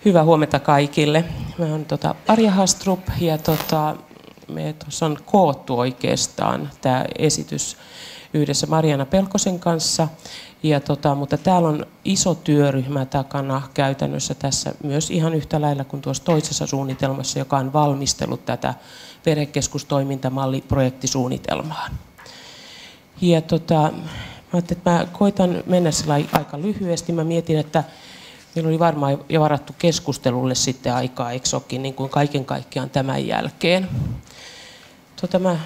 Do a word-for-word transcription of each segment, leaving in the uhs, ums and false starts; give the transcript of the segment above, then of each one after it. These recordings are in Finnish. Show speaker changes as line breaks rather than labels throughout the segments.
Hyvää huomenta kaikille. Mä oon tota Arja Hastrup ja tota, me tuossa on koottu oikeastaan tämä esitys yhdessä Marjaana Pelkosen kanssa. Ja tota, mutta täällä on iso työryhmä takana käytännössä tässä myös ihan yhtä lailla kuin tuossa toisessa suunnitelmassa, joka on valmistellut tätä perhekeskustoimintamalliprojektisuunnitelmaa. Ja tota, mä ajattelin, että mä koitan mennä sillä aika lyhyesti. Mä mietin, että meillä oli varmaan jo varattu keskustelulle sitten aikaa, eikö olekin, niin kuin kaiken kaikkiaan tämän jälkeen. Tota mä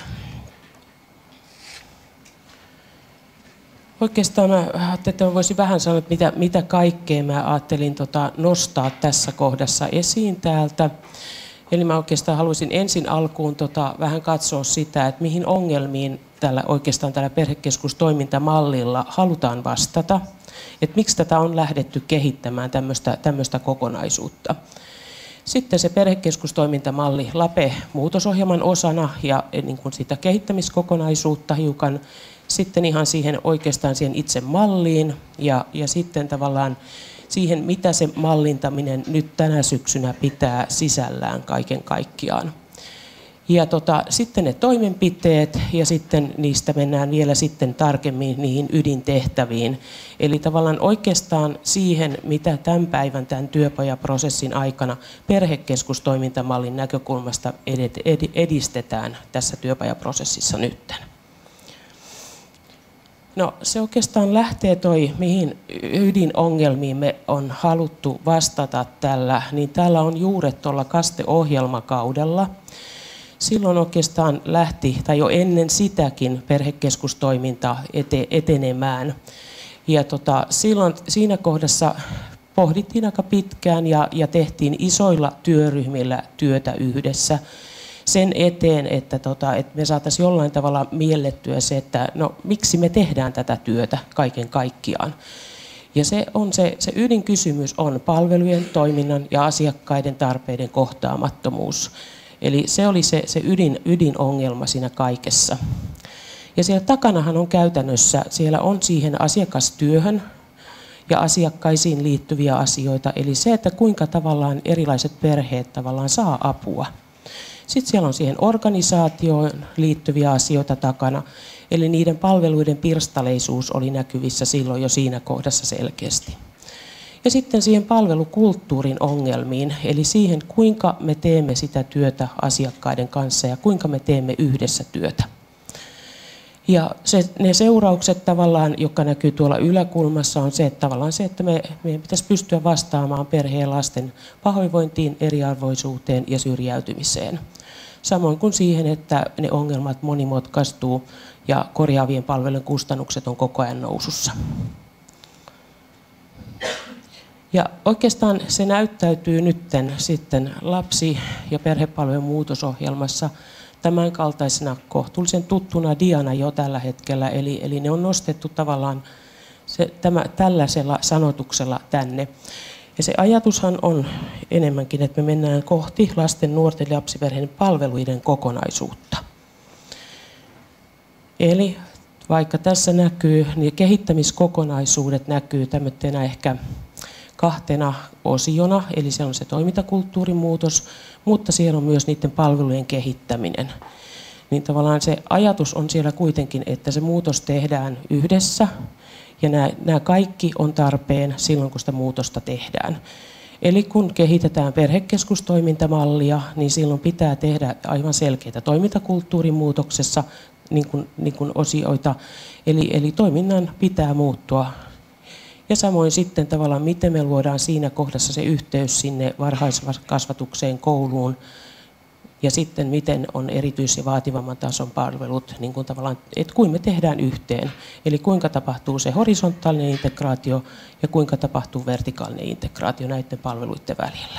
Oikeastaan mä ajattelin, että mä voisin vähän sanoa, että mitä, mitä kaikkea mä ajattelin tota, nostaa tässä kohdassa esiin täältä. Eli mä oikeastaan haluaisin ensin alkuun tota, vähän katsoa sitä, että mihin ongelmiin tällä, oikeastaan tällä perhekeskustoimintamallilla halutaan vastata. Että miksi tätä on lähdetty kehittämään tämmöistä, tämmöistä kokonaisuutta. Sitten se perhekeskustoimintamalli LAPE-muutosohjelman osana ja niin kuin sitä kehittämiskokonaisuutta hiukan. Sitten ihan siihen oikeastaan siihen itse malliin ja, ja sitten tavallaan siihen, mitä se mallintaminen nyt tänä syksynä pitää sisällään kaiken kaikkiaan. Ja tota, sitten ne toimenpiteet ja sitten niistä mennään vielä sitten tarkemmin niihin ydintehtäviin. Eli tavallaan oikeastaan siihen, mitä tämän päivän tämän työpajaprosessin aikana perhekeskustoimintamallin näkökulmasta edistetään tässä työpajaprosessissa nytten. No se oikeastaan lähtee toi, mihin ydinongelmiin me on haluttu vastata tällä, niin täällä on juuret tuolla KASTE-ohjelmakaudella. Silloin oikeastaan lähti, tai jo ennen sitäkin, perhekeskustoiminta ete, etenemään. Ja tota, silloin siinä kohdassa pohdittiin aika pitkään ja, ja tehtiin isoilla työryhmillä työtä yhdessä sen eteen, että, tota, että me saataisiin jollain tavalla miellettyä se, että no, miksi me tehdään tätä työtä kaiken kaikkiaan. Ja se, on se, se ydinkysymys on palvelujen, toiminnan ja asiakkaiden tarpeiden kohtaamattomuus. Eli se oli se, se ydin, ydinongelma siinä kaikessa. Ja siellä takanahan on käytännössä, siellä on siihen asiakastyöhön ja asiakkaisiin liittyviä asioita. Eli se, että kuinka tavallaan erilaiset perheet tavallaan saa apua. Sitten siellä on siihen organisaatioon liittyviä asioita takana, eli niiden palveluiden pirstaleisuus oli näkyvissä silloin jo siinä kohdassa selkeästi. Ja sitten siihen palvelukulttuurin ongelmiin, eli siihen kuinka me teemme sitä työtä asiakkaiden kanssa ja kuinka me teemme yhdessä työtä. Ja se, ne seuraukset tavallaan, jotka näkyy tuolla yläkulmassa, on se, että tavallaan se, että me, meidän pitäisi pystyä vastaamaan perheen lasten pahoinvointiin, eriarvoisuuteen ja syrjäytymiseen. Samoin kuin siihen, että ne ongelmat monimutkaistuu ja korjaavien palvelujen kustannukset on koko ajan nousussa. Ja oikeastaan se näyttäytyy nytten sitten lapsi- ja perhepalvelujen muutosohjelmassa tämän kaltaisena kohtuullisen tuttuna diana jo tällä hetkellä, eli, eli ne on nostettu tavallaan se, tämä, tällaisella sanotuksella tänne. Ja se ajatushan on enemmänkin, että me mennään kohti lasten, nuorten ja lapsiperheiden palveluiden kokonaisuutta. Eli vaikka tässä näkyy, niin kehittämiskokonaisuudet näkyy tämmöisenä ehkä kahtena osiona, eli siellä on se toimintakulttuurin muutos, mutta siellä on myös niiden palvelujen kehittäminen. Niin tavallaan se ajatus on siellä kuitenkin, että se muutos tehdään yhdessä, ja nämä, nämä kaikki on tarpeen silloin, kun sitä muutosta tehdään. Eli kun kehitetään perhekeskustoimintamallia, niin silloin pitää tehdä aivan selkeitä toimintakulttuurin muutoksessa niin kuin, niin kuin osioita, eli, eli toiminnan pitää muuttua. Ja samoin sitten tavallaan, miten me luodaan siinä kohdassa se yhteys sinne varhaiskasvatukseen, kouluun, ja sitten miten on erityis- ja vaativamman tason palvelut, niin kuin tavallaan, että kuinka me tehdään yhteen. Eli kuinka tapahtuu se horisontaalinen integraatio ja kuinka tapahtuu vertikaalinen integraatio näiden palveluiden välillä.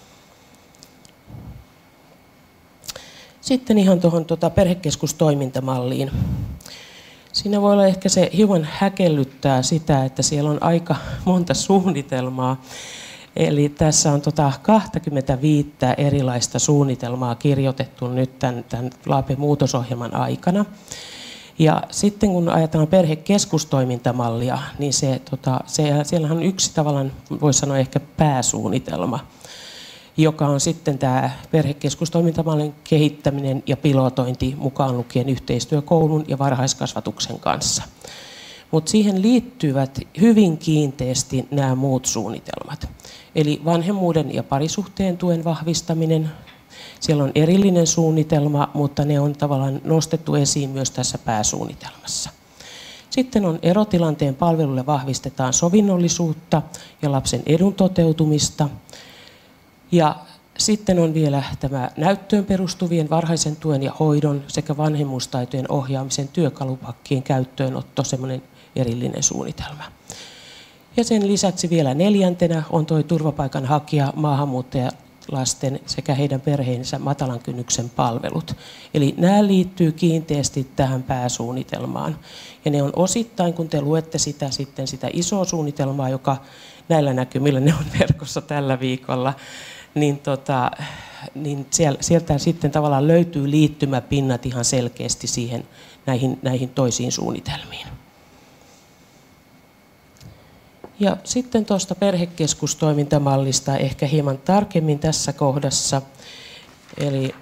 Sitten ihan tuohon tuota perhekeskustoimintamalliin. Siinä voi olla ehkä se hiukan häkellyttää sitä, että siellä on aika monta suunnitelmaa. Eli tässä on tota kaksikymmentäviisi erilaista suunnitelmaa kirjoitettu nyt tämän, tämän LAPE-muutosohjelman aikana. Ja sitten kun ajatellaan perhekeskustoimintamallia, niin se, tota, se, siellähän on yksi tavallaan, voisi sanoa ehkä pääsuunnitelma, joka on sitten tämä perhekeskustoimintamallin kehittäminen ja pilotointi mukaan lukien yhteistyö koulun ja varhaiskasvatuksen kanssa. Mutta siihen liittyvät hyvin kiinteästi nämä muut suunnitelmat. Eli vanhemmuuden ja parisuhteen tuen vahvistaminen. Siellä on erillinen suunnitelma, mutta ne on tavallaan nostettu esiin myös tässä pääsuunnitelmassa. Sitten on erotilanteen palveluille vahvistetaan sovinnollisuutta ja lapsen edun toteutumista. Ja sitten on vielä tämä näyttöön perustuvien varhaisen tuen ja hoidon sekä vanhemmuustaitojen ohjaamisen työkalupakkien käyttöönotto, semmoinen erillinen suunnitelma. Ja sen lisäksi vielä neljäntenä on tuo turvapaikanhakija, maahanmuuttajalasten sekä heidän perheensä matalan kynnyksen palvelut. Eli nämä liittyy kiinteästi tähän pääsuunnitelmaan. Ja ne on osittain, kun te luette sitä, sitten sitä isoa suunnitelmaa, joka näillä näkymillä ne on verkossa tällä viikolla, niin, tota, niin sieltä sitten tavallaan löytyy liittymäpinnat ihan selkeästi siihen, näihin, näihin toisiin suunnitelmiin. Ja sitten tuosta perhekeskustoimintamallista ehkä hieman tarkemmin tässä kohdassa. Eli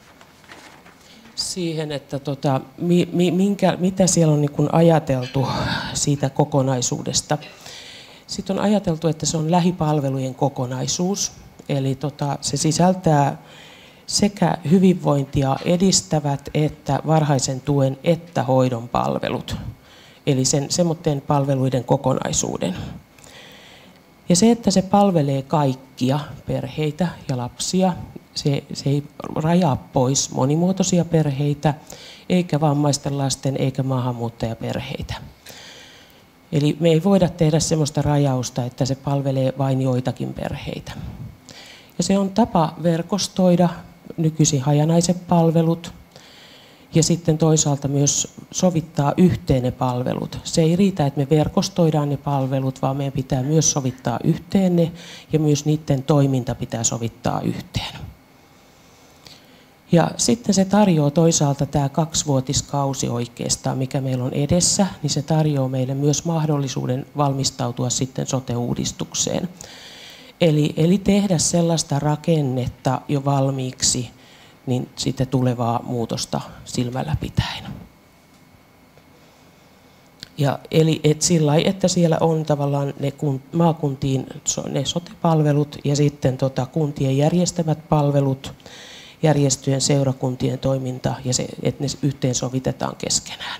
siihen, että tota, mi, mi, minkä, mitä siellä on niin kuin ajateltu siitä kokonaisuudesta. Sitten on ajateltu, että se on lähipalvelujen kokonaisuus. Eli tota, se sisältää sekä hyvinvointia edistävät että varhaisen tuen että hoidon palvelut. Eli sen semmoisten palveluiden kokonaisuuden. Ja se, että se palvelee kaikkia perheitä ja lapsia, se, se ei rajaa pois monimuotoisia perheitä, eikä vammaisten lasten eikä maahanmuuttajaperheitä. Eli me ei voida tehdä semmoista rajausta, että se palvelee vain joitakin perheitä. Ja se on tapa verkostoida nykyisin hajanaiset palvelut ja sitten toisaalta myös sovittaa yhteen ne palvelut. Se ei riitä, että me verkostoidaan ne palvelut, vaan meidän pitää myös sovittaa yhteen ne ja myös niiden toiminta pitää sovittaa yhteen. Ja sitten se tarjoaa toisaalta tämä kaksivuotiskausi oikeastaan, mikä meillä on edessä, niin se tarjoaa meille myös mahdollisuuden valmistautua sitten sote-uudistukseen. Eli, eli tehdä sellaista rakennetta jo valmiiksi, niin sitten tulevaa muutosta silmällä pitäen. Ja eli et sillä lailla, että siellä on tavallaan ne kun, maakuntiin ne sote-palvelut ja sitten tota, kuntien järjestämät palvelut, järjestöjen seurakuntien toiminta ja se, että ne yhteensovitetaan keskenään.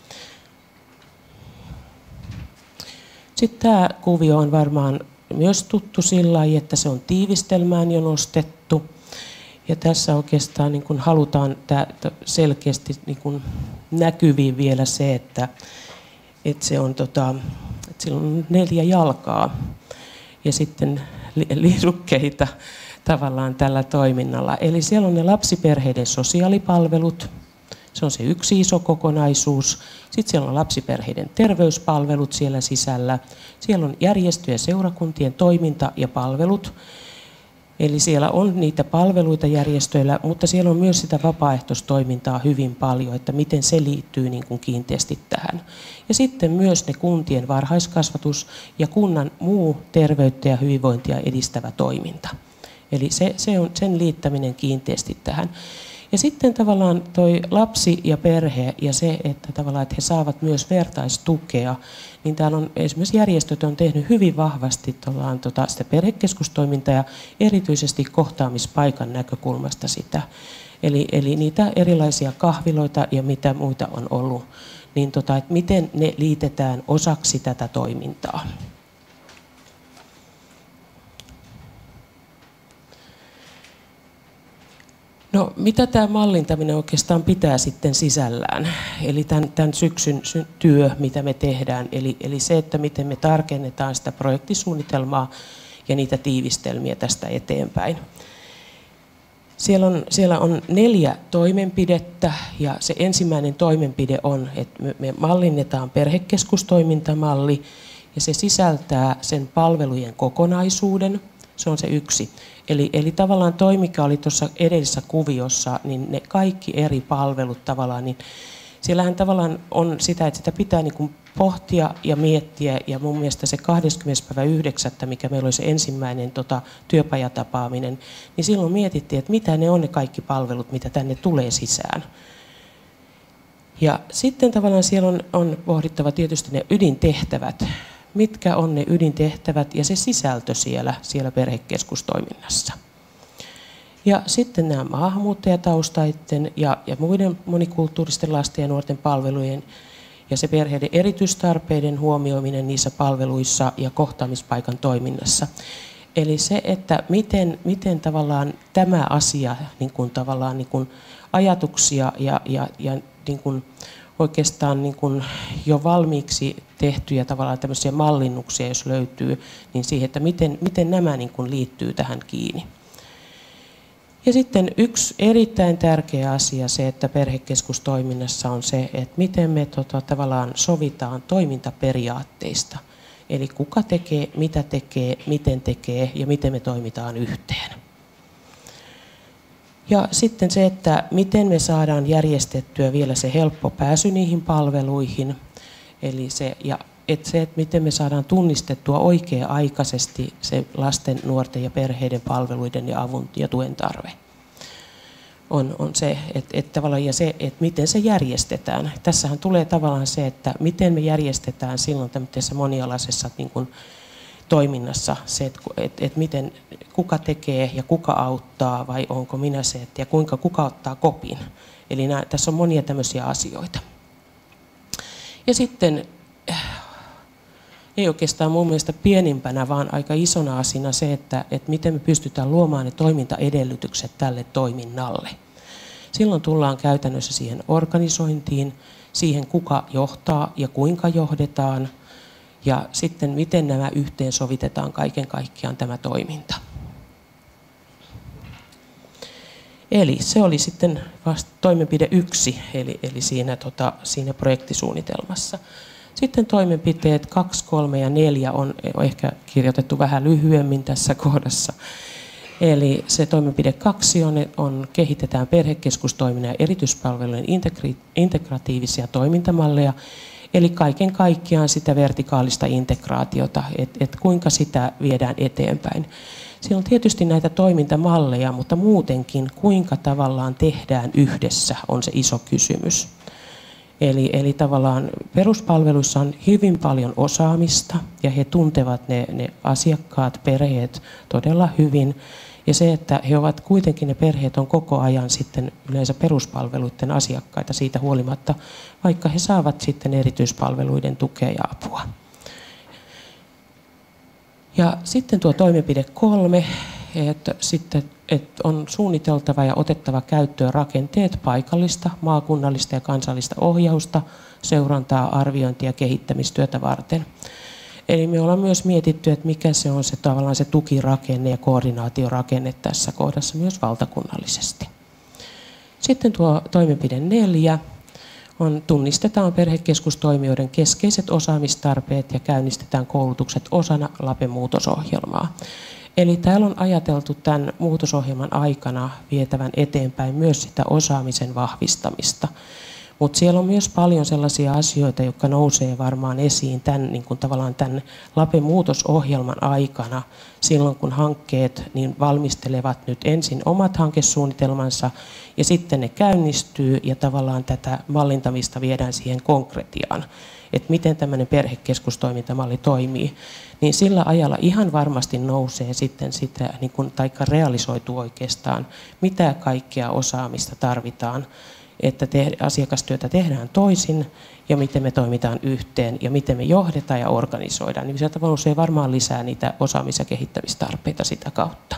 Sitten tämä kuvio on varmaan myös tuttu sillä lailla, että se on tiivistelmään jo nostettu. Ja tässä oikeastaan niin kuin halutaan selkeästi niin kuin näkyviin vielä se, että, että, se on, tota, että sillä on neljä jalkaa ja sitten liidukkeita tavallaan tällä toiminnalla. Eli siellä on ne lapsiperheiden sosiaalipalvelut, se on se yksi iso kokonaisuus. Sitten siellä on lapsiperheiden terveyspalvelut siellä sisällä. Siellä on järjestöjen ja seurakuntien toiminta ja palvelut. Eli siellä on niitä palveluita järjestöillä, mutta siellä on myös sitä vapaaehtoistoimintaa hyvin paljon, että miten se liittyy niin kuin kiinteästi tähän. Ja sitten myös ne kuntien varhaiskasvatus ja kunnan muu terveyttä ja hyvinvointia edistävä toiminta. Eli se, se on sen liittäminen kiinteästi tähän. Ja sitten tavallaan toi lapsi ja perhe ja se, että tavallaan että he saavat myös vertaistukea, niin täällä on esimerkiksi järjestöt on tehnyt hyvin vahvasti tota, sitä perhekeskustoimintaa ja erityisesti kohtaamispaikan näkökulmasta sitä. Eli, eli niitä erilaisia kahviloita ja mitä muita on ollut, niin tota, että miten ne liitetään osaksi tätä toimintaa. No, mitä tämä mallintaminen oikeastaan pitää sitten sisällään? Eli tämän, tämän syksyn työ, mitä me tehdään, eli, eli se, että miten me tarkennetaan sitä projektisuunnitelmaa ja niitä tiivistelmiä tästä eteenpäin. Siellä on, siellä on neljä toimenpidettä ja se ensimmäinen toimenpide on, että me, me mallinnetaan perhekeskustoimintamalli ja se sisältää sen palvelujen kokonaisuuden. Se on se yksi. Eli, eli tavallaan toi, mikä oli tuossa edellisessä kuviossa, niin ne kaikki eri palvelut tavallaan, niin Siellähän tavallaan on sitä, että sitä pitää niin kuin pohtia ja miettiä, ja mun mielestä se kahdeskymmenes päivä yhdeksättä, mikä meillä oli se ensimmäinen tota, työpajatapaaminen, niin silloin mietittiin, että mitä ne on ne kaikki palvelut, mitä tänne tulee sisään. Ja sitten tavallaan siellä on, on pohdittava tietysti ne ydintehtävät, mitkä on ne ydintehtävät ja se sisältö siellä, siellä perhekeskustoiminnassa. Ja sitten nämä maahanmuuttajataustaiden ja, ja muiden monikulttuuristen lasten ja nuorten palvelujen ja se perheiden erityistarpeiden huomioiminen niissä palveluissa ja kohtaamispaikan toiminnassa. Eli se, että miten, miten tavallaan tämä asia, niin kuin tavallaan niin kuin ajatuksia ja, ja, ja niin kuin oikeastaan niin kuin jo valmiiksi tehtyjä tavallaan tämmöisiä mallinnuksia, jos löytyy, niin siihen, että miten, miten nämä niin kuin liittyy tähän kiinni. Ja sitten yksi erittäin tärkeä asia se, että perhekeskustoiminnassa on se, että miten me tota, tavallaan sovitaan toimintaperiaatteista. Eli kuka tekee, mitä tekee, miten tekee ja miten me toimitaan yhteen. Ja sitten se, että miten me saadaan järjestettyä vielä se helppo pääsy niihin palveluihin. Eli se, ja että se, että miten me saadaan tunnistettua oikea-aikaisesti se lasten, nuorten ja perheiden palveluiden ja avun ja tuen tarve. On, on se, että, että tavallaan, ja se, että miten se järjestetään. Tässähän tulee tavallaan se, että miten me järjestetään silloin tämmöisessä monialaisessa niin kuin toiminnassa se, että, että, että miten, kuka tekee ja kuka auttaa vai onko minä se, että, ja kuinka kuka ottaa kopin. Eli nämä, tässä on monia tämmöisiä asioita. Ja sitten ei oikeastaan mun mielestä pienimpänä, vaan aika isona asiana se, että, että miten me pystytään luomaan ne toimintaedellytykset tälle toiminnalle. Silloin tullaan käytännössä siihen organisointiin, siihen kuka johtaa ja kuinka johdetaan, ja sitten miten nämä yhteensovitetaan kaiken kaikkiaan tämä toiminta. Eli se oli sitten vasta toimenpide yksi, eli, eli siinä, tota, siinä projektisuunnitelmassa. Sitten toimenpiteet kaksi, kolme ja neljä on ehkä kirjoitettu vähän lyhyemmin tässä kohdassa. Eli se toimenpide kaksi on, on kehitetään perhekeskustoiminnan ja erityispalvelujen integri, integratiivisia toimintamalleja, eli kaiken kaikkiaan sitä vertikaalista integraatiota, että et kuinka sitä viedään eteenpäin. Siinä on tietysti näitä toimintamalleja, mutta muutenkin kuinka tavallaan tehdään yhdessä on se iso kysymys. Eli, eli tavallaan peruspalveluissa on hyvin paljon osaamista ja he tuntevat ne, ne asiakkaat, perheet todella hyvin. Ja se, että he ovat kuitenkin, ne perheet on koko ajan sitten yleensä peruspalveluiden asiakkaita siitä huolimatta, vaikka he saavat sitten erityispalveluiden tukea ja apua. Ja sitten tuo toimenpide kolme, että sitten että on suunniteltava ja otettava käyttöön rakenteet paikallista, maakunnallista ja kansallista ohjausta, seurantaa, arviointia ja kehittämistyötä varten. Eli me ollaan myös mietitty, että mikä se on se tavallaan se tukirakenne ja koordinaatiorakenne tässä kohdassa myös valtakunnallisesti. Sitten tuo toimenpide neljä on tunnistetaan perhekeskustoimijoiden keskeiset osaamistarpeet ja käynnistetään koulutukset osana LAPE muutosohjelmaa. Eli täällä on ajateltu tämän muutosohjelman aikana vietävän eteenpäin myös sitä osaamisen vahvistamista. Mutta siellä on myös paljon sellaisia asioita, jotka nousee varmaan esiin tämän, niin kuin tavallaan tämän LAPE-muutosohjelman aikana, silloin kun hankkeet niin valmistelevat nyt ensin omat hankesuunnitelmansa ja sitten ne käynnistyy ja tavallaan tätä mallintamista viedään siihen konkretiaan, että miten tämmöinen perhekeskustoimintamalli toimii, niin sillä ajalla ihan varmasti nousee sitten sitä, niin kuin, taikka realisoituu oikeastaan, mitä kaikkea osaamista tarvitaan, että te, asiakastyötä tehdään toisin ja miten me toimitaan yhteen ja miten me johdetaan ja organisoidaan. Niin sieltä nousee varmaan lisää niitä osaamis- ja kehittämistarpeita sitä kautta.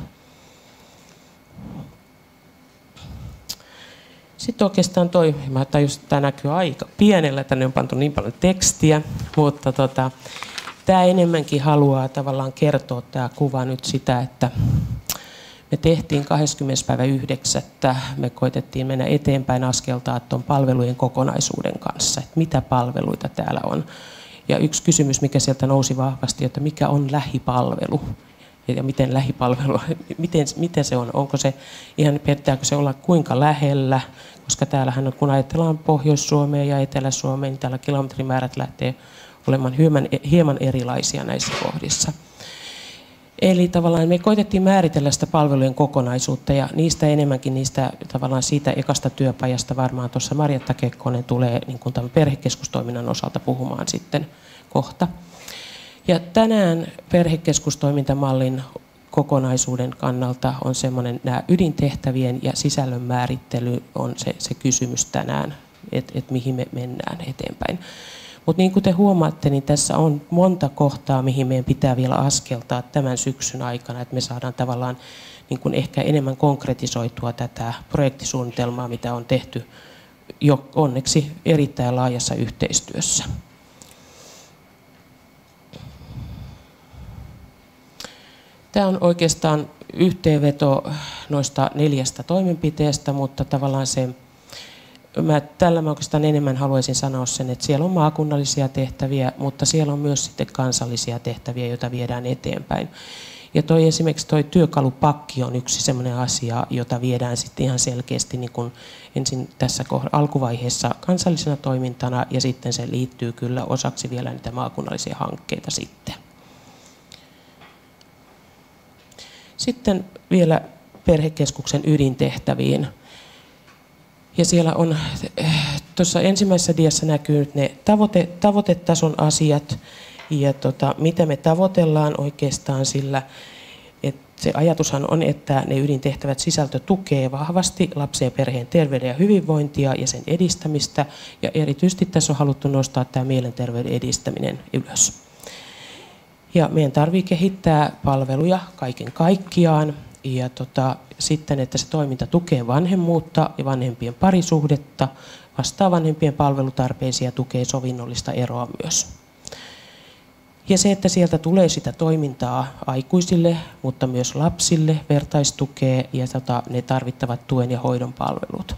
Sitten oikeastaan toi, mä tajusin, että tämä näkyy aika pienellä, tänne on pantu niin paljon tekstiä, mutta tota, tämä enemmänkin haluaa tavallaan kertoa tämä kuva nyt sitä, että me tehtiin kahdeskymmenes päivä yhdeksättä me koitettiin mennä eteenpäin askeltaa tuon palvelujen kokonaisuuden kanssa, että mitä palveluita täällä on. Ja yksi kysymys, mikä sieltä nousi vahvasti, että mikä on lähipalvelu ja miten lähipalvelu, miten, miten se on, onko se ihan, pitääkö se olla kuinka lähellä, koska täällähän kun ajatellaan Pohjois-Suomea ja Etelä-Suomea, niin täällä kilometrimäärät lähtee olemaan hieman, hieman erilaisia näissä kohdissa. Eli tavallaan me koitettiin määritellä sitä palvelujen kokonaisuutta ja niistä enemmänkin niistä tavallaan siitä ekasta työpajasta varmaan tuossa Marjatta Kekkonen tulee niin kuin tämän perhekeskustoiminnan osalta puhumaan sitten kohta. Ja tänään perhekeskustoimintamallin kokonaisuuden kannalta on semmoinen, nämä ydintehtävien ja sisällön määrittely on se, se kysymys tänään, että et mihin me mennään eteenpäin. Mutta niin kuin te huomaatte, niin tässä on monta kohtaa, mihin meidän pitää vielä askeltaa tämän syksyn aikana, että me saadaan tavallaan niin kuin ehkä enemmän konkretisoitua tätä projektisuunnitelmaa, mitä on tehty jo onneksi erittäin laajassa yhteistyössä. Tämä on oikeastaan yhteenveto noista neljästä toimenpiteestä, mutta tavallaan se, mä, tällä mä oikeastaan enemmän haluaisin sanoa sen, että siellä on maakunnallisia tehtäviä, mutta siellä on myös sitten kansallisia tehtäviä, joita viedään eteenpäin. Ja toi, esimerkiksi tuo työkalupakki on yksi sellainen asia, jota viedään sitten ihan selkeästi niin kuin ensin tässä alkuvaiheessa kansallisena toimintana, ja sitten se liittyy kyllä osaksi vielä niitä maakunnallisia hankkeita sitten. Sitten vielä perhekeskuksen ydintehtäviin. Ja siellä on, tuossa ensimmäisessä diassa näkyy ne tavoite, tavoitetason asiat ja tota, mitä me tavoitellaan oikeastaan sillä, että se ajatushan on, että ne ydintehtävät sisältö tukee vahvasti lapsen ja perheen terveyden ja hyvinvointia ja sen edistämistä. Ja erityisesti tässä on haluttu nostaa tämä mielenterveyden edistäminen ylös. Ja meidän tarvitsee kehittää palveluja kaiken kaikkiaan ja tota, sitten, että se toiminta tukee vanhemmuutta ja vanhempien parisuhdetta, vastaa vanhempien palvelutarpeisiin ja tukee sovinnollista eroa myös. Ja se, että sieltä tulee sitä toimintaa aikuisille, mutta myös lapsille, vertaistukee ja tota, ne tarvittavat tuen ja hoidon palvelut.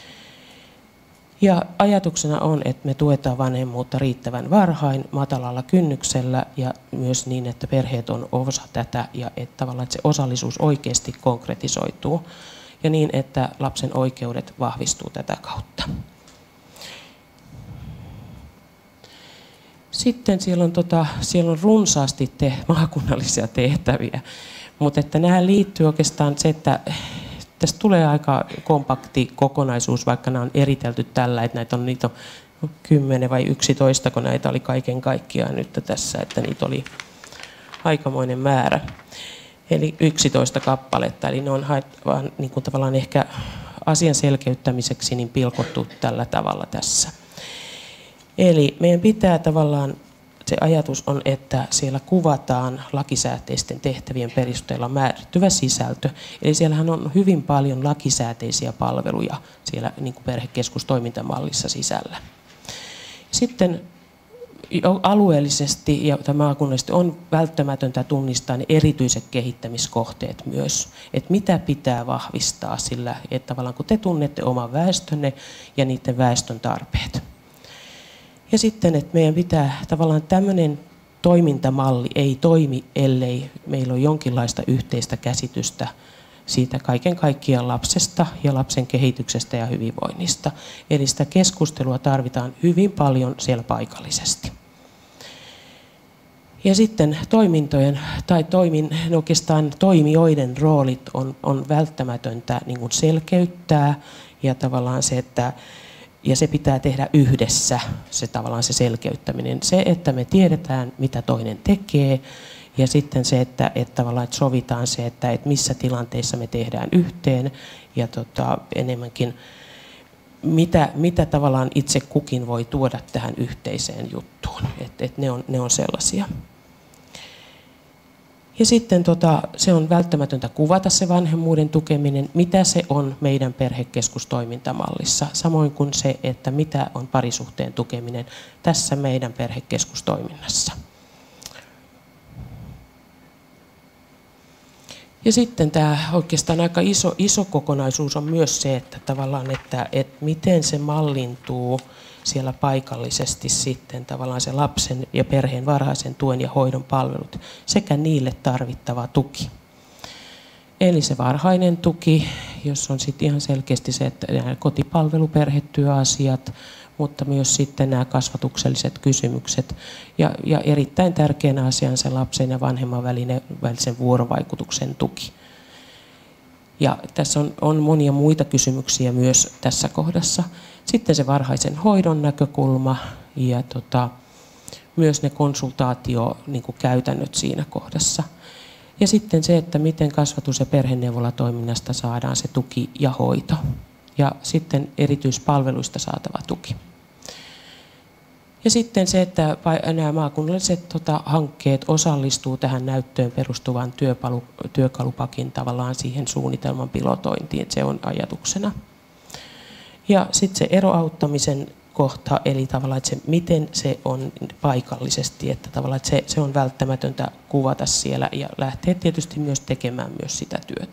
Ja ajatuksena on, että me tuetaan vanhemmuutta riittävän varhain, matalalla kynnyksellä ja myös niin, että perheet on osa tätä ja että tavallaan että se osallisuus oikeasti konkretisoituu ja niin, että lapsen oikeudet vahvistuu tätä kautta. Sitten siellä on, tota, siellä on runsaasti te, maakunnallisia tehtäviä, mutta että nämä liittyy oikeastaan se, että tästä tulee aika kompakti kokonaisuus, vaikka nämä on eritelty tällä, että näitä on, niitä on kymmenen vai yksitoista, kun näitä oli kaiken kaikkiaan nyt tässä, että niitä oli aikamoinen määrä. Eli yksitoista kappaletta, eli ne on vaan niin kuin tavallaan ehkä asian selkeyttämiseksi niin pilkottu tällä tavalla tässä. Eli meidän pitää tavallaan, se ajatus on, että siellä kuvataan lakisääteisten tehtävien perusteella määrittyvä sisältö. Eli siellähän on hyvin paljon lakisääteisiä palveluja siellä niin kuin perhekeskustoimintamallissa sisällä. Sitten alueellisesti ja maakunnallisesti on välttämätöntä tunnistaa ne erityiset kehittämiskohteet myös, että mitä pitää vahvistaa sillä, että tavallaan kun te tunnette oman väestönne ja niiden väestön tarpeet. Ja sitten, että meidän pitää tavallaan tämmöinen toimintamalli ei toimi, ellei meillä ole jonkinlaista yhteistä käsitystä siitä kaiken kaikkiaan lapsesta ja lapsen kehityksestä ja hyvinvoinnista. Eli sitä keskustelua tarvitaan hyvin paljon siellä paikallisesti. Ja sitten toimintojen tai toimin, oikeastaan toimijoiden roolit on, on välttämätöntä niin kuin selkeyttää ja tavallaan se, että ja se pitää tehdä yhdessä, se tavallaan se selkeyttäminen. Se, että me tiedetään, mitä toinen tekee, ja sitten se, että, että tavallaan että sovitaan se, että, että missä tilanteissa me tehdään yhteen, ja tota, enemmänkin mitä, mitä tavallaan itse kukin voi tuoda tähän yhteiseen juttuun. Että, että ne on, ne on sellaisia. Ja sitten tota, se on välttämätöntä kuvata se vanhemmuuden tukeminen, mitä se on meidän perhekeskustoimintamallissa, samoin kuin se, että mitä on parisuhteen tukeminen tässä meidän perhekeskustoiminnassa. Ja sitten tämä oikeastaan aika iso, iso kokonaisuus on myös se, että tavallaan, että, että miten se mallintuu siellä paikallisesti sitten tavallaan se lapsen ja perheen varhaisen tuen ja hoidon palvelut sekä niille tarvittava tuki. Eli se varhainen tuki jossa on sitten ihan selkeästi se, että nämä kotipalveluperhetyöasiat, mutta myös sitten nämä kasvatukselliset kysymykset. Ja, ja erittäin tärkeänä asian se lapsen ja vanhemman välinen, välisen vuorovaikutuksen tuki. Ja tässä on, on monia muita kysymyksiä myös tässä kohdassa. Sitten se varhaisen hoidon näkökulma ja tota, myös ne konsultaatiokäytännöt siinä kohdassa. Ja sitten se, että miten kasvatus- ja perheneuvolatoiminnasta saadaan se tuki ja hoito. Ja sitten erityispalveluista saatava tuki. Ja sitten se, että nämä maakunnalliset tota, hankkeet osallistuu tähän näyttöön perustuvan työpalu, työkalupakin tavallaan siihen suunnitelman pilotointiin, se on ajatuksena. Ja sitten se eroauttamisen kohta, eli tavallaan, että se, miten se on paikallisesti, että tavallaan että se, se on välttämätöntä kuvata siellä ja lähteä tietysti myös tekemään myös sitä työtä.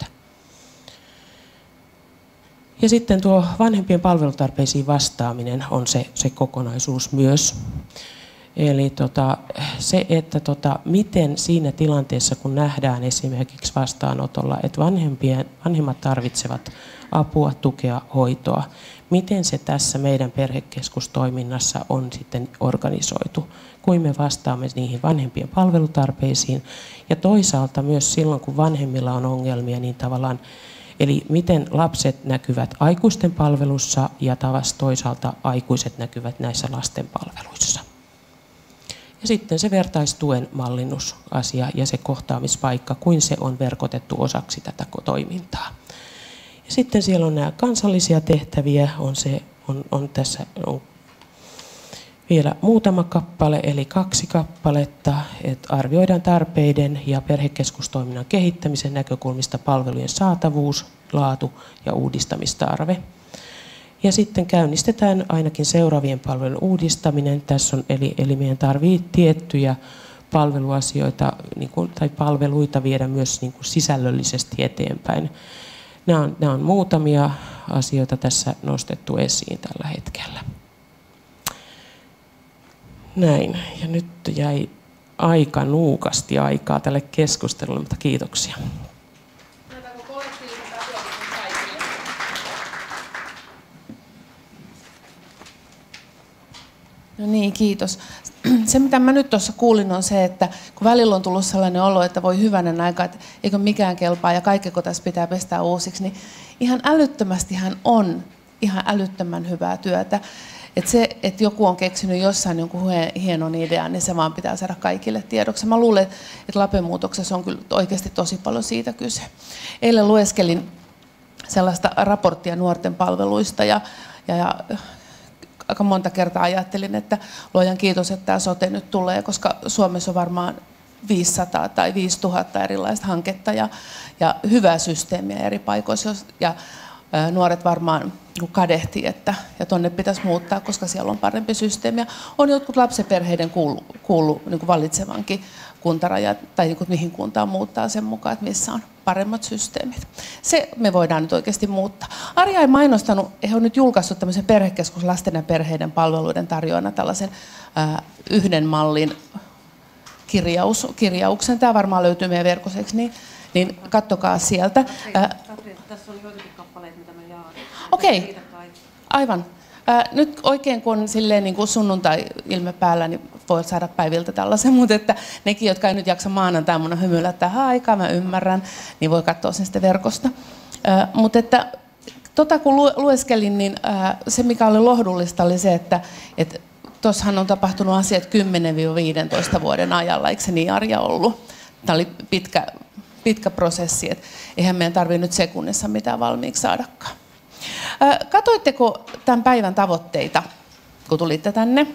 Ja sitten tuo vanhempien palvelutarpeisiin vastaaminen on se, se kokonaisuus myös. Eli tota, se, että tota, miten siinä tilanteessa, kun nähdään esimerkiksi vastaanotolla, että vanhempien, vanhemmat tarvitsevat apua, tukea, hoitoa, miten se tässä meidän perhekeskustoiminnassa on sitten organisoitu, kuin me vastaamme niihin vanhempien palvelutarpeisiin. Ja toisaalta myös silloin, kun vanhemmilla on ongelmia, niin tavallaan eli miten lapset näkyvät aikuisten palvelussa ja taas toisaalta aikuiset näkyvät näissä lasten palveluissa. Ja sitten se vertaistuen mallinnusasia ja se kohtaamispaikka, kuin se on verkotettu osaksi tätä toimintaa. Ja sitten siellä on nämä kansallisia tehtäviä, on, se, on, on tässä on vielä muutama kappale, eli kaksi kappaletta, että arvioidaan tarpeiden ja perhekeskustoiminnan kehittämisen näkökulmista palvelujen saatavuus, laatu ja uudistamistarve. Ja sitten käynnistetään ainakin seuraavien palvelujen uudistaminen. Tässä on, eli, eli meidän tarvitsee tiettyjä palveluasioita niin kuin, tai palveluita viedä myös niin kuin sisällöllisesti eteenpäin. Nämä on, nämä on muutamia asioita tässä nostettu esiin tällä hetkellä. Näin, ja nyt jäi aika nuukasti aikaa tälle keskustelulle, mutta kiitoksia.
No niin, kiitos. Se, mitä mä nyt tuossa kuulin, on se, että kun välillä on tullut sellainen olo, että voi hyvänen aika, että eikö mikään kelpaa ja kaikkeko tässä pitää pestää uusiksi, niin ihan älyttömästi hän on ihan älyttömän hyvää työtä. Että se, että joku on keksinyt jossain jonkun hienon idean, niin se vaan pitää saada kaikille tiedoksi. Mä luulen, että Lape-muutoksessa on kyllä oikeasti tosi paljon siitä kyse. Eilen lueskelin sellaista raporttia nuorten palveluista ja, ja, ja aika monta kertaa ajattelin, että luojan kiitos, että tämä sote nyt tulee, koska Suomessa on varmaan viisisataa tai viisituhatta erilaista hanketta ja, ja hyvää systeemiä eri paikoissa. Ja ää, nuoret varmaan kadehtii, että ja tonne pitäisi muuttaa, koska siellä on parempi systeemi. On jotkut lapsiperheiden kuulu, kuulu niin kuin valitsevankin kuntarajat tai niin kuin mihin kuntaan muuttaa sen mukaan, että missä on paremmat systeemit. Se me voidaan nyt oikeasti muuttaa. Arja ei mainostanut, he on nyt julkaissut tämmöisen perhekeskus lasten ja perheiden palveluiden tarjoajana tällaisen ää, yhden mallin kirjaus, kirjauksen. Tämä varmaan löytyy meidän verkoseksi, niin, niin kattokaa sieltä.
Katri, tässä on joitakin kappaleita, mitä me jaadaan.
Okei, okay. Aivan. Ää, nyt oikein kun on silleen niin kuin sunnuntai-ilme päällä, niin voi saada päiviltä tällaisen, mutta että nekin, jotka ei nyt jaksa maanantaina hymyillä tähän aikaan, mä ymmärrän, niin voi katsoa sen sitten verkosta. Ää, mutta että tota kun lueskelin, niin ää, se mikä oli lohdullista oli se, että et, tuossahan on tapahtunut asiat kymmenen viisitoista vuoden ajalla, eikö se niin Arja ollut? Tämä oli pitkä, pitkä prosessi, että eihän meidän tarvitse nyt sekunnissa mitään valmiiksi saadakaan. Katoitteko tämän päivän tavoitteita, kun tulitte tänne?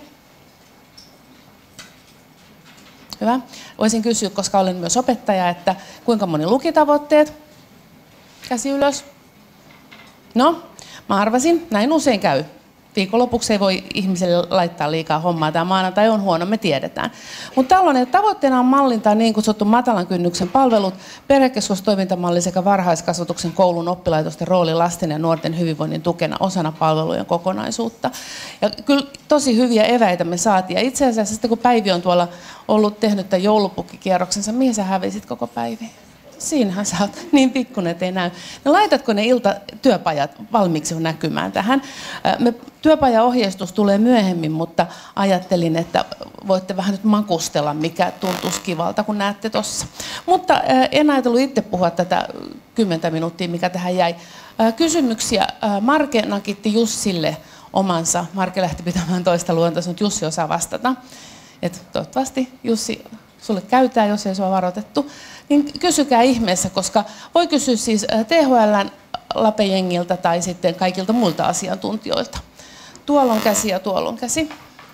Hyvä. Voisin kysyä, koska olen myös opettaja, että kuinka moni luki tavoitteet? Käsi ylös. No, mä arvasin, näin usein käy. Viikonlopuksi ei voi ihmiselle laittaa liikaa hommaa. Tämä maanantai on huono, me tiedetään. Mutta tällainen tavoitteena on mallintaa niin kutsuttu matalan kynnyksen palvelut, perhekeskustoimintamalli sekä varhaiskasvatuksen koulun oppilaitosten rooli lasten ja nuorten hyvinvoinnin tukena osana palvelujen kokonaisuutta. Ja kyllä tosi hyviä eväitä me saatiin. Ja itse asiassa sitten kun Päivi on tuolla ollut tehnyt tämän joulupukkikierroksensa, mihin sä hävisit koko Päivi? Siinähän sä oot niin pikkunen, ettei näy. No laitatko ne iltatyöpajat valmiiksi on näkymään tähän? Me, työpajaohjeistus tulee myöhemmin, mutta ajattelin, että voitte vähän nyt makustella, mikä tuntuisi kivalta, kun näette tuossa. Mutta en ajatellut itse puhua tätä kymmentä minuuttia, mikä tähän jäi. Kysymyksiä. Marke nakitti Jussille omansa. Marke lähti pitämään toista luontoa, mutta Jussi osaa vastata. Et toivottavasti Jussi sulle käytää, jos ei sua varoitettu. Niin kysykää ihmeessä, koska voi kysyä siis T H L:n Lape-jengiltä tai sitten kaikilta muilta asiantuntijoilta. Tuolla on käsi ja tuolla on käsi.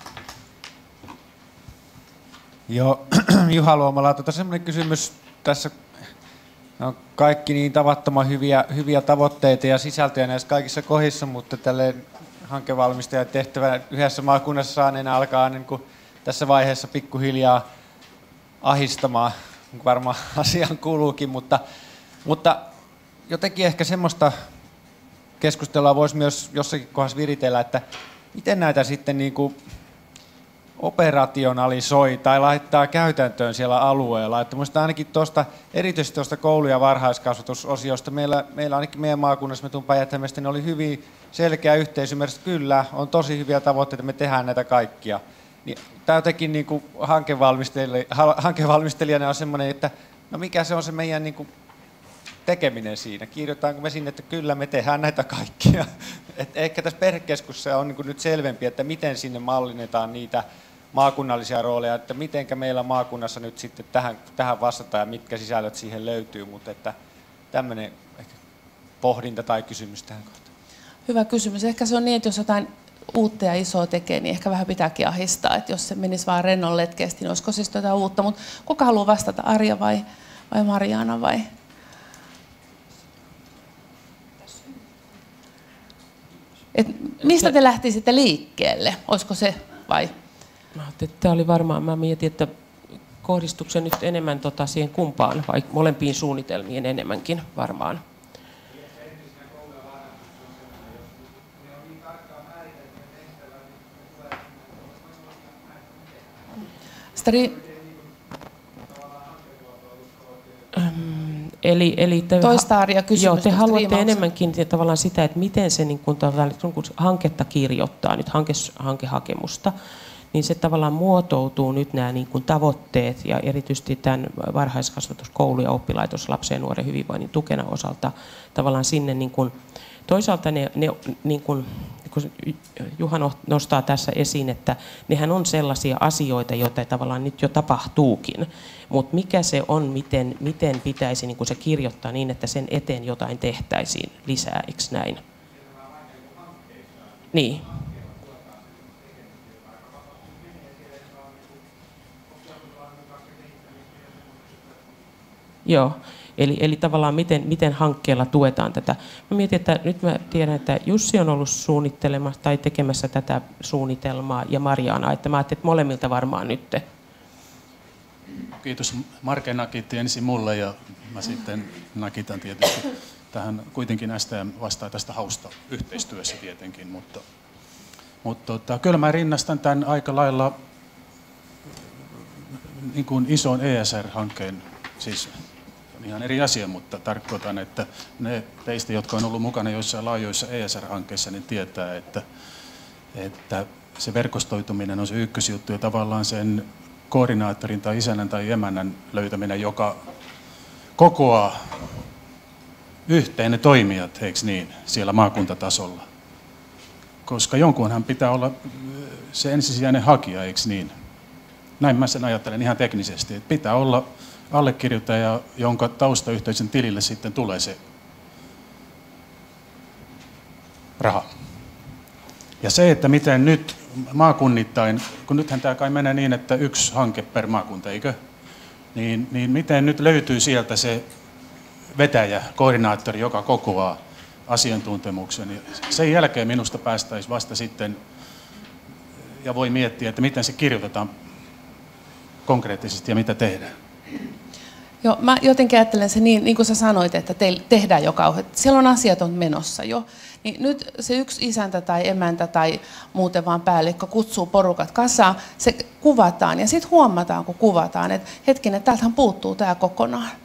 Joo, Juha Luomala, tuota semmoinen kysymys tässä. No, kaikki niin tavattoman hyviä, hyviä tavoitteita ja sisältöjä näissä kaikissa kohdissa, mutta tälleen hankevalmistajan tehtävä yhdessä maakunnassa saaneena alkaa niin kuin tässä vaiheessa pikkuhiljaa ahistamaan, varmaan asiaan kuuluukin, mutta, mutta jotenkin ehkä semmoista keskustelua voisi myös jossakin kohdassa viritellä, että miten näitä sitten niin kuin operationalisoi tai laittaa käytäntöön siellä alueella. Että minusta ainakin tuosta, erityisesti tuosta koulu- ja varhaiskasvatusosiosta, meillä, meillä ainakin meidän maakunnassa, me tuun Päijät-Hämeestä, ne oli hyvin selkeä yhteisymmärrys, että kyllä, on tosi hyviä tavoitteita, me tehdään näitä kaikkia. Niin, tämä jotenkin niin kuin hankevalmistelijana on semmoinen, että no mikä se on se meidän niin kuin tekeminen siinä? Kirjoitaanko me sinne, että kyllä me tehdään näitä kaikkia? Et ehkä tässä perhekeskussa on niin kuin nyt selvempi, että miten sinne mallinnetaan niitä maakunnallisia rooleja, että mitenkä meillä maakunnassa nyt sitten tähän, tähän vastataan ja mitkä sisällöt siihen löytyy, mutta että tämmöinen ehkä pohdinta tai kysymys tähän kohtaan.
Hyvä kysymys. Ehkä se on niin, että jos jotain uutta ja isoa tekee, niin ehkä vähän pitääkin ahistaa, että jos se menisi vaan rennon letkeästi, niin olisiko siis jotain uutta. Mutta kuka haluaa vastata, Arja vai, vai Mariana vai? Et mistä te lähtisitte liikkeelle? Olisiko se vai?
Tämä oli varmaan, mä mietin, että kohdistuuko se nyt enemmän tota siihen kumpaan vai molempiin suunnitelmiin enemmänkin varmaan.
Stari...
Eli, eli te,
Toista Arja kysymystä.
Joo, te haluatte enemmänkin tavallaan sitä, että miten se niin kun, kun hanketta kirjoittaa, nyt hanke, hankehakemusta, niin se tavallaan muotoutuu nyt nämä niin kuin tavoitteet ja erityisesti tämän varhaiskasvatus, koulu- ja oppilaitos lapsen ja nuoren hyvinvoinnin tukena osalta tavallaan sinne niin kuin, toisaalta ne, ne niin kuin, kun Juha nostaa tässä esiin, että nehän on sellaisia asioita, joita tavallaan nyt jo tapahtuukin, mutta mikä se on, miten, miten pitäisi niin kuin se kirjoittaa niin, että sen eteen jotain tehtäisiin lisää, eikö näin? Niin. Joo, eli, eli tavallaan miten, miten hankkeella tuetaan tätä. Mä mietin, että nyt mä tiedän, että Jussi on ollut suunnittelemassa tai tekemässä tätä suunnitelmaa ja Mariana, että mä ajattelin, että molemmilta varmaan nyt.
Kiitos. Marke nakitti ensin mulle ja mä sitten nakitan tietysti tähän. Kuitenkin S T M vastaa tästä hausta yhteistyössä tietenkin, mutta, mutta tota, kyllä mä rinnastan tämän aika lailla niin kuin ison E S R-hankkeen, siis on ihan eri asia, mutta tarkoitan, että ne teistä, jotka on ollut mukana joissain laajoissa E S R-hankkeissa, niin tietää, että, että se verkostoituminen on se ykkösjuttu ja tavallaan sen koordinaattorin tai isännän tai emännän löytäminen, joka kokoaa yhteen ne toimijat, eikö niin, siellä maakuntatasolla. Koska jonkunhan pitää olla se ensisijainen hakija, eikö niin? Näin mä sen ajattelen ihan teknisesti, että pitää olla allekirjoittaja, jonka taustayhteisön tilille sitten tulee se raha. Ja se, että miten nyt maakunnittain, kun nythän tämä kai menee niin, että yksi hanke per maakunta, eikö? Niin, niin miten nyt löytyy sieltä se vetäjä, koordinaattori, joka kokoaa asiantuntemuksen. Sen jälkeen minusta päästäisiin vasta sitten, ja voi miettiä, että miten se kirjoitetaan konkreettisesti ja mitä tehdään.
Joo, mä jotenkin ajattelen se niin, niin kuin sä sanoit, että te, tehdään jo kauhean. Siellä on asiat on menossa jo. Niin nyt se yksi isäntä tai emäntä tai muuten vaan päällikkö kutsuu porukat kasaan, se kuvataan ja sitten huomataan, kun kuvataan, että hetkinen, täältähän puuttuu tämä kokonaan.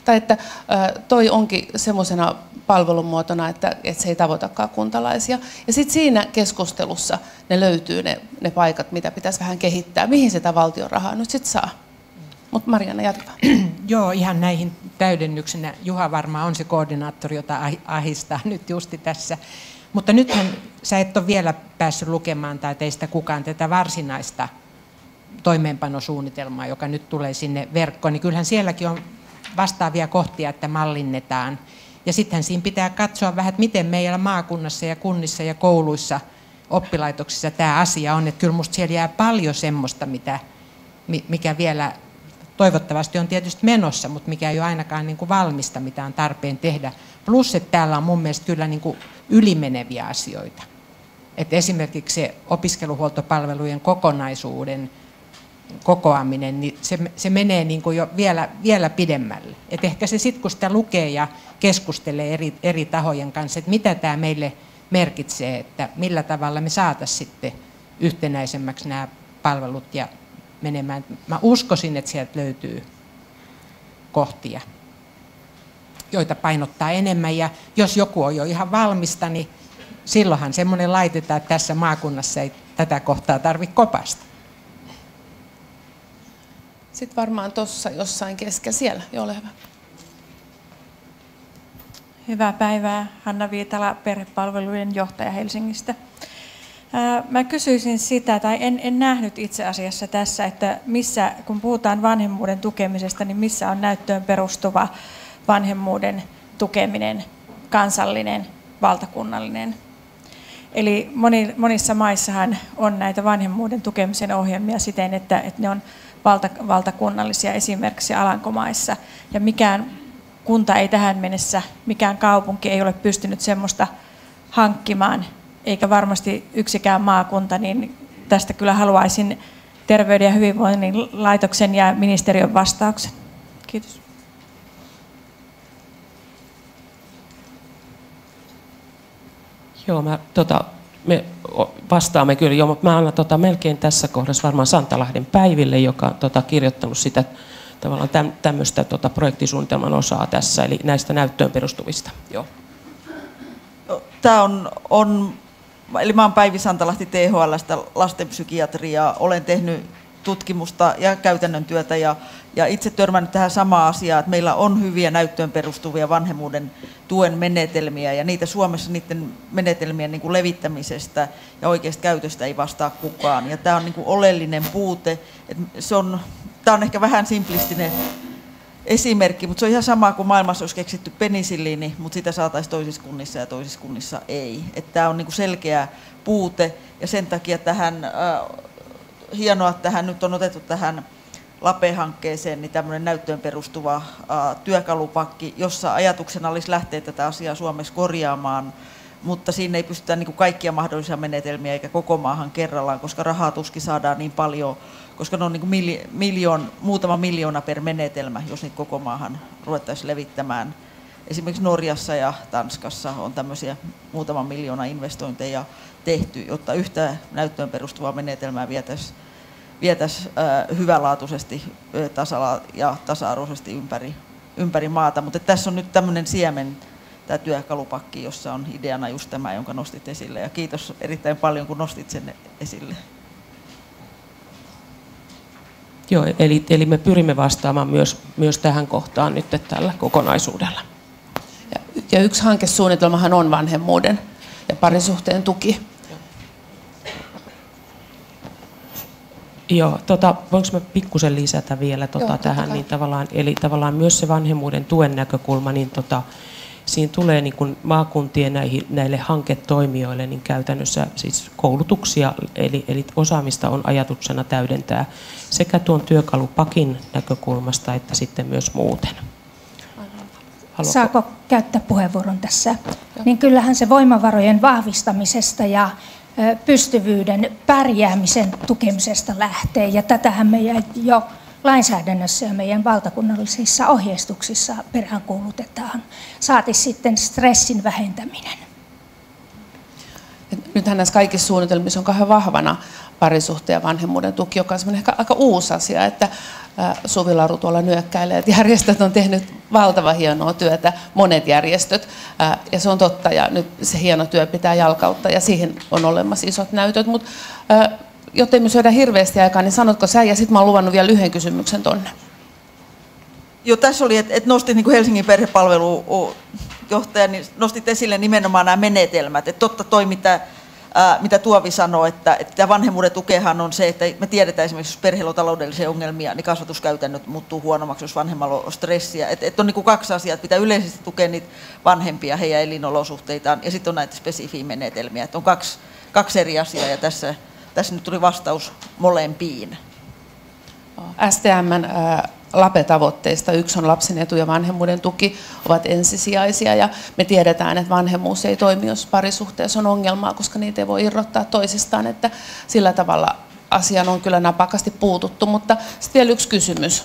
Tai että toi onkin semmoisena palvelumuotona, että, että se ei tavoitakaan kuntalaisia. Ja sitten siinä keskustelussa ne löytyy ne, ne paikat, mitä pitäisi vähän kehittää, mihin sitä valtion rahaa nyt sitten saa. Mutta Marianna, jatka.
Joo, ihan näihin täydennyksenä. Juha varmaan on se koordinaattori, jota ahistaa nyt justi tässä. Mutta nythän sä et ole vielä päässyt lukemaan tai teistä kukaan tätä varsinaista toimeenpanosuunnitelmaa, joka nyt tulee sinne verkkoon, niin kyllähän sielläkin on vastaavia kohtia, että mallinnetaan. Ja sittenhän siinä pitää katsoa vähän, että miten meillä maakunnassa ja kunnissa ja kouluissa, oppilaitoksissa tämä asia on. Että kyllä musta siellä jää paljon semmoista, mitä, mikä vielä toivottavasti on tietysti menossa, mutta mikä ei ole ainakaan niin kuin valmista, mitä on tarpeen tehdä. Plus, että täällä on mun mielestä kyllä niin kuin ylimeneviä asioita. Että esimerkiksi se opiskeluhuoltopalvelujen kokonaisuuden kokoaminen, niin se, se menee niin kuin jo vielä, vielä pidemmälle. Et ehkä se sitten, kun sitä lukee ja keskustelee eri, eri tahojen kanssa, että mitä tämä meille merkitsee, että millä tavalla me saataisiin sitten yhtenäisemmäksi nämä palvelut ja menemään. Mä uskoisin, että sieltä löytyy kohtia, joita painottaa enemmän, ja jos joku on jo ihan valmista, niin silloinhan semmoinen laitetaan, että tässä maakunnassa ei tätä kohtaa tarvitse kopasta.
Sitten varmaan tuossa jossain kesken siellä, jo ole hyvä.
Hyvää päivää, Hanna Viitala, perhepalvelujen johtaja Helsingistä. Mä kysyisin sitä, tai en, en nähnyt itse asiassa tässä, että missä, kun puhutaan vanhemmuuden tukemisesta, niin missä on näyttöön perustuva vanhemmuuden tukeminen, kansallinen, valtakunnallinen. Eli moni, monissa maissahan on näitä vanhemmuuden tukemisen ohjelmia siten, että, että ne on valta, valtakunnallisia, esimerkiksi Alankomaissa. Ja mikään kunta ei tähän mennessä, mikään kaupunki ei ole pystynyt semmoista hankkimaan, eikä varmasti yksikään maakunta, niin tästä kyllä haluaisin Terveyden ja hyvinvoinnin laitoksen ja ministeriön vastauksen. Kiitos.
Joo, mä, tota, me vastaamme kyllä, joo, mutta mä annan tota, melkein tässä kohdassa varmaan Santalahden Päiville, joka on tota, kirjoittanut sitä tavallaan täm, tämmöistä tota, projektisuunnitelman osaa tässä, eli näistä näyttöön perustuvista. Joo.
Tämä on, on, eli mä oon Päivi Santalahti T H L:stä lastenpsykiatriaa, olen tehnyt tutkimusta ja käytännön työtä ja, ja itse törmännyt tähän samaan asiaan, että meillä on hyviä näyttöön perustuvia vanhemmuuden tuen menetelmiä ja niitä Suomessa niiden menetelmien niin kuin levittämisestä ja oikeasta käytöstä ei vastaa kukaan. Ja tämä on niin kuin oleellinen puute. Että se on, tämä on ehkä vähän simplistinen esimerkki, mutta se on ihan sama kuin maailmassa olisi keksitty penisilliini, mutta sitä saataisiin toisissa kunnissa ja toisissa kunnissa ei. Että tämä on niin kuin selkeä puute ja sen takia tähän, äh, hienoa, että tähän nyt on otettu tähän LAPE-hankkeeseen niin tämmöinen näyttöön perustuva äh, työkalupakki, jossa ajatuksena olisi lähteä tätä asiaa Suomessa korjaamaan, mutta siinä ei pystytä niin kuin kaikkia mahdollisia menetelmiä eikä koko maahan kerrallaan, koska rahaa tuskin saadaan niin paljon, koska ne on niin kuin miljo- miljoon, muutama miljoona per menetelmä, jos niitä koko maahan ruvettaisiin levittämään. Esimerkiksi Norjassa ja Tanskassa on tämmöisiä muutama miljoona investointeja tehty, jotta yhtä näyttöön perustuvaa menetelmää vietäisiin vietäisiin äh, hyvälaatuisesti äh, tasala- ja tasa-arvoisesti ympäri, ympäri maata. Mutta tässä on nyt tämmöinen siemen, tämä työkalupakki, jossa on ideana just tämä, jonka nostit esille. Ja kiitos erittäin paljon, kun nostit sen esille.
Joo, eli, eli me pyrimme vastaamaan myös, myös tähän kohtaan nyt tällä kokonaisuudella.
Ja, ja yksi hankesuunnitelmahan on vanhemmuuden ja parisuhteen tuki.
Joo, tota, voinko mä pikkusen lisätä vielä tota, Joo, tähän, niin tavallaan, eli tavallaan myös se vanhemmuuden tuen näkökulma, niin tota, siinä tulee niin kuin maakuntien näihin, näille hanketoimijoille niin käytännössä siis koulutuksia, eli, eli osaamista on ajatuksena täydentää sekä tuon työkalupakin näkökulmasta että sitten myös muuten. Haluatko?
Saako käyttää puheenvuoron tässä? Joo. Niin kyllähän se voimavarojen vahvistamisesta ja pystyvyyden pärjäämisen tukemisesta lähtee, ja tätähän meidän jo lainsäädännössä ja meidän valtakunnallisissa ohjeistuksissa peräänkuulutetaan. Saati sitten stressin vähentäminen.
Nythän näissä kaikissa suunnitelmissa on kauhean vahvana parisuhteen ja vanhemmuuden tuki, joka on ehkä aika uusi asia, että Suvilaru tuolla nyökkäilee, että järjestöt on tehnyt valtavan hienoa työtä, monet järjestöt, ja se on totta, ja nyt se hieno työ pitää jalkauttaa, ja siihen on olemassa isot näytöt, mutta jottei me syödä hirveästi aikaa, niin sanotko sä, ja sitten mä oon luvannut vielä yhden kysymyksen tonne.
Joo, tässä oli, että et nostit niin kuin Helsingin perhepalvelujohtaja, niin nostit esille nimenomaan nämä menetelmät, että totta toi, mitä Ää, mitä Tuovi sanoi, että, että vanhemmuuden tukehan on se, että me tiedetään esimerkiksi, jos perheellä on taloudellisia ongelmia, niin kasvatuskäytännöt muuttuu huonommaksi, jos vanhemmalla on stressiä. Että et on niin kuin kaksi asiaa, että pitää yleisesti tukea niitä vanhempia, heidän elinolosuhteitaan, ja sitten on näitä spesifiä menetelmiä. Että on kaksi, kaksi eri asiaa, ja tässä, tässä nyt tuli vastaus molempiin.
S T M:n ää, LAPE-tavoitteista yksi on lapsen etu ja vanhemmuuden tuki ovat ensisijaisia, ja me tiedetään, että vanhemmuus ei toimi, jos parisuhteessa on ongelmaa, koska niitä ei voi irrottaa toisistaan, että sillä tavalla asiaan on kyllä napakasti puututtu, mutta sitten vielä yksi kysymys.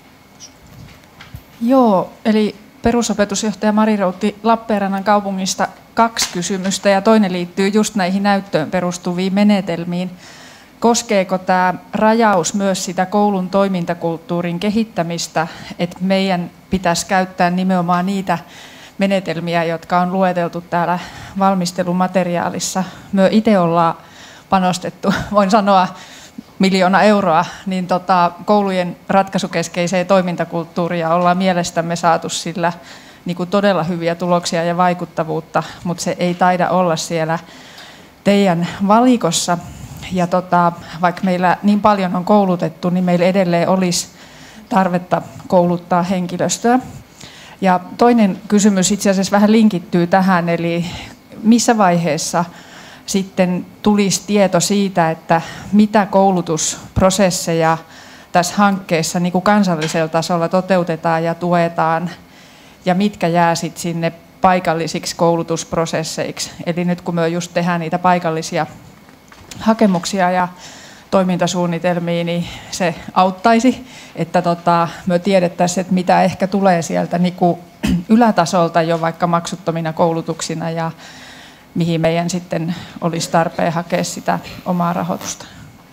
Joo, eli perusopetusjohtaja Mari Routti Lappeenrannan kaupungista kaksi kysymystä, ja toinen liittyy just näihin näyttöön perustuviin menetelmiin. Koskeeko tämä rajaus myös sitä koulun toimintakulttuurin kehittämistä, että meidän pitäisi käyttää nimenomaan niitä menetelmiä, jotka on lueteltu täällä valmistelumateriaalissa? Me itse ollaan panostettu, voin sanoa, miljoona euroa, niin tota, koulujen ratkaisukeskeiseen toimintakulttuuriin, ja ollaan mielestämme saatu sillä niin kuin todella hyviä tuloksia ja vaikuttavuutta, mutta se ei taida olla siellä teidän valikossa. Ja tota, vaikka meillä niin paljon on koulutettu, niin meillä edelleen olisi tarvetta kouluttaa henkilöstöä. Ja toinen kysymys itse asiassa vähän linkittyy tähän, eli missä vaiheessa sitten tulisi tieto siitä, että mitä koulutusprosesseja tässä hankkeessa niin kuin kansallisella tasolla toteutetaan ja tuetaan, ja mitkä jää sitten sinne paikallisiksi koulutusprosesseiksi. Eli nyt kun me just tehdään niitä paikallisia hakemuksia ja toimintasuunnitelmia, niin se auttaisi, että tota, me tiedettäisiin, että mitä ehkä tulee sieltä niin kuin ylätasolta jo vaikka maksuttomina koulutuksina, ja mihin meidän sitten olisi tarpeen hakea sitä omaa rahoitusta.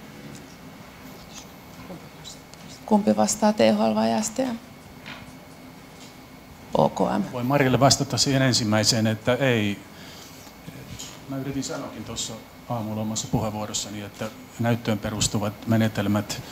Kumpi vastaa T H L vai S T M? O K M.
Voin Marille vastata siihen ensimmäiseen, että ei. Mä yritin sanoakin tuossa aamulla omassa puheenvuorossani, että näyttöön perustuvat menetelmät,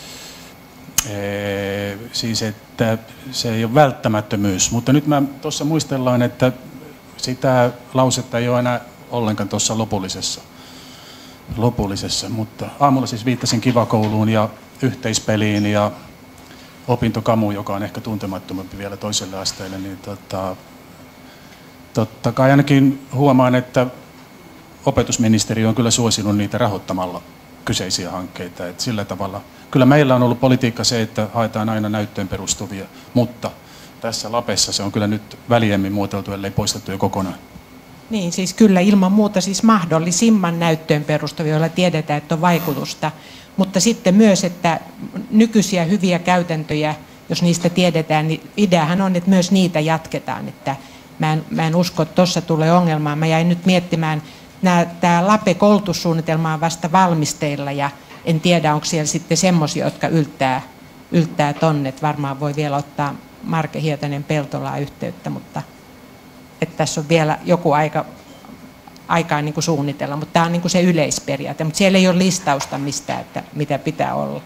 ee, siis että se ei ole välttämättömyys, mutta nyt mä tuossa muistellaan, että sitä lausetta ei ole enää ollenkaan tuossa lopullisessa, lopullisessa, mutta aamulla siis viittasin Kivakouluun ja yhteispeliin ja opintokamuun, joka on ehkä tuntemattomampi vielä toiselle asteelle, niin tota, totta kai ainakin huomaan, että opetusministeriö on kyllä suosinut niitä rahoittamalla kyseisiä hankkeita. Et sillä tavalla, kyllä meillä on ollut politiikka se, että haetaan aina näyttöön perustuvia, mutta tässä LAPessa se on kyllä nyt väljemmin muotoiltu, ellei poistettu jo kokonaan.
Niin, siis kyllä ilman muuta siis mahdollisimman näyttöön perustuvia, joilla tiedetään, että on vaikutusta, mutta sitten myös, että nykyisiä hyviä käytäntöjä, jos niistä tiedetään, niin ideahan on, että myös niitä jatketaan. Että mä, en, mä en usko, että tuossa tulee ongelmaa. Mä jäin nyt miettimään, tämä LAPE-koulutussuunnitelma on vasta valmisteilla, ja en tiedä, onko siellä sitten semmoisia, jotka yltää, yltää tonne. Että varmaan voi vielä ottaa Marke Hietanen-Peltolaa yhteyttä, mutta että tässä on vielä joku aika, aikaa niin kuin suunnitella, mutta tämä on niin kuin se yleisperiaate, mutta siellä ei ole listausta mistään, että mitä pitää olla.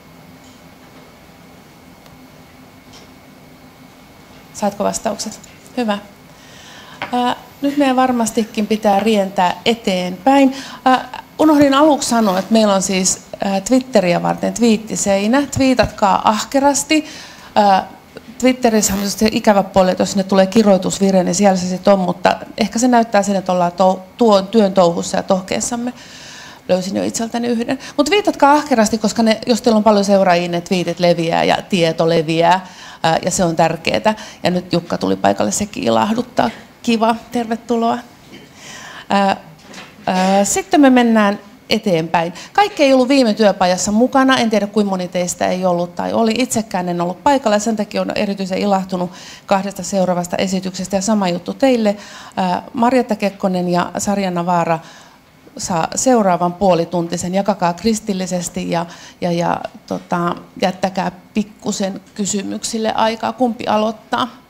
Saatko vastaukset? Hyvä. Ää, nyt meidän varmastikin pitää rientää eteenpäin. Ää, unohdin aluksi sanoa, että meillä on siis ää, Twitteriä varten twiittiseinä. Twiitatkaa ahkerasti. Ää, Twitterissä on se ikävä puoli, että jos sinne tulee kirjoitusvire, niin siellä se sitten on, mutta ehkä se näyttää sen, että ollaan tou- tuon työn touhussa ja tohkeessamme. Löysin jo itseltäni yhden. Mutta viitatkaa ahkerasti, koska ne, jos teillä on paljon seuraajia, ne twiitit leviää ja tieto leviää, ää, ja se on tärkeää. Ja nyt Jukka tuli paikalle, sekin ilahduttaa. Kiva, tervetuloa. Ää, ää, sitten me mennään eteenpäin. Kaikki ei ollut viime työpajassa mukana, en tiedä kuinka moni teistä ei ollut tai oli. Itsekään en ollut paikalla, ja sen takia olen erityisen ilahtunut kahdesta seuraavasta esityksestä. Ja sama juttu teille. Marjatta Kekkonen ja Sarja Navara saa seuraavan puolituntisen, jakakaa kristillisesti ja, ja, ja tota, jättäkää pikkusen kysymyksille aikaa. Kumpi aloittaa?